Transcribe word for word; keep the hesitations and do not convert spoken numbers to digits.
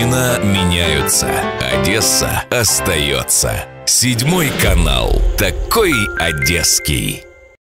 Времена меняются, Одесса остается. Седьмой канал. Такой одесский.